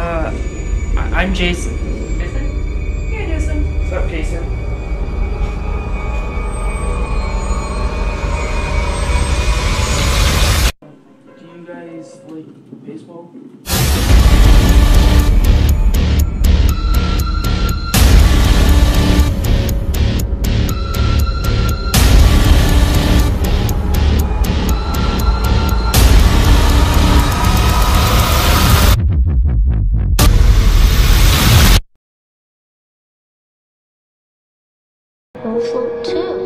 I'm Jason. Jason? Yeah, Jason. What's up, Jason? Do you guys like baseball? Float too.